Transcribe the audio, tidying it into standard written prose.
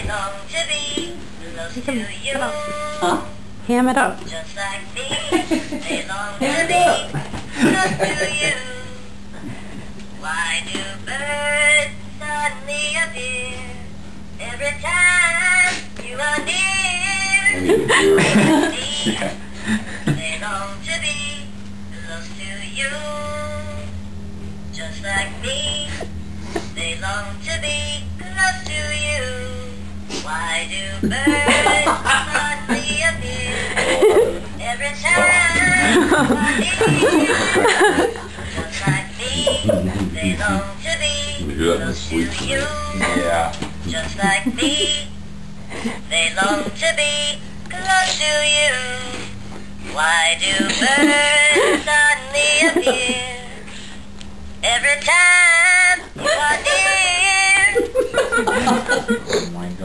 long to be close to you. Huh? Ham it up. Just like me, they long to be close to you. Why do birds suddenly appear every time you are near? Yeah. They long to be close to you. Just like me, they long to be close to you. Why do birds suddenly appear every time you are near? Just like me, they long to be close to you. Yeah. Just like me, they long to be close to you. Why do birds suddenly appear every time you are near? Oh my God.